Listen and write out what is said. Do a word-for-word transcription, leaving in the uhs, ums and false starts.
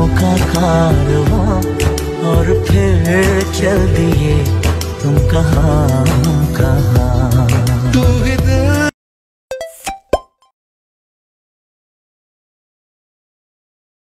का कारवां और फिर चल दिए तुम कहाँ का।